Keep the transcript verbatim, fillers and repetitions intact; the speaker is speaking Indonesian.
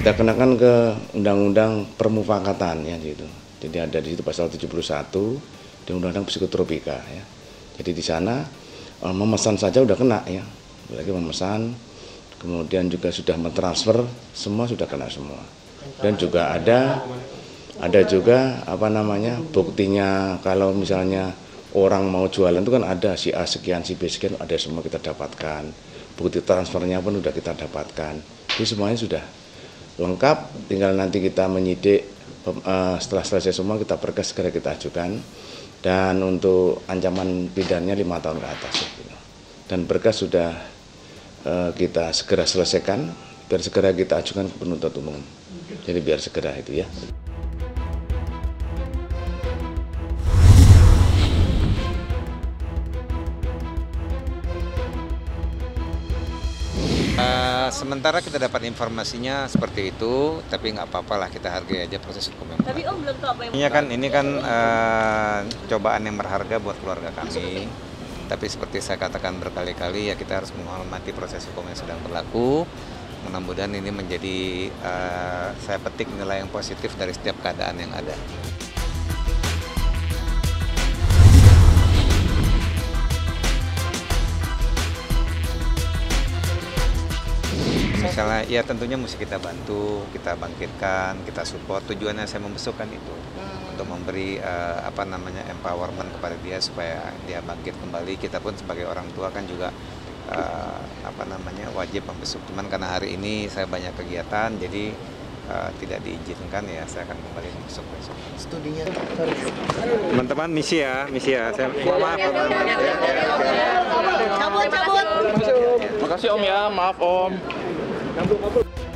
kita kenakan ke Undang-Undang Permufakatan ya gitu. Jadi ada di situ pasal tujuh puluh satu di Undang-Undang Psikotropika ya. Jadi di sana eh, memesan saja udah kena ya. Lagi memesan, kemudian juga sudah mentransfer, semua sudah kena semua. Dan juga ada ada juga apa namanya buktinya kalau misalnya orang mau jualan itu kan ada si A sekian, si B sekian, ada semua kita dapatkan. Bukti transfernya pun sudah kita dapatkan. Jadi semuanya sudah lengkap, tinggal nanti kita menyidik setelah selesai semua kita berkas segera kita ajukan. Dan untuk ancaman pidananya lima tahun ke atas. Dan berkas sudah kita segera selesaikan, biar segera kita ajukan ke penuntut umum. Jadi biar segera itu ya. Uh, sementara kita dapat informasinya seperti itu, tapi nggak apa-apa lah, kita hargai aja proses hukum yang berlaku. Tapi Om belum tahu apa yang ini kan ini kan uh, cobaan yang berharga buat keluarga kami. Tapi seperti saya katakan berkali-kali ya, kita harus menghormati proses hukum yang sedang berlaku. Mudah-mudahan ini menjadi uh, saya petik nilai yang positif dari setiap keadaan yang ada. Misalnya, ya tentunya mesti kita bantu, kita bangkitkan, kita support. Tujuannya saya membesukkan itu hmm. untuk memberi uh, apa namanya empowerment kepada dia supaya dia bangkit kembali. Kita pun sebagai orang tua kan juga uh, apa namanya wajib membesuk. Cuman karena hari ini saya banyak kegiatan, jadi uh, tidak diizinkan ya. Saya akan kembali membesuk besok. Studinya teman-teman misi ya, misi ya. Saya maaf. cabut cabut. Makasih Om ya, maaf Om. Cabut cabut.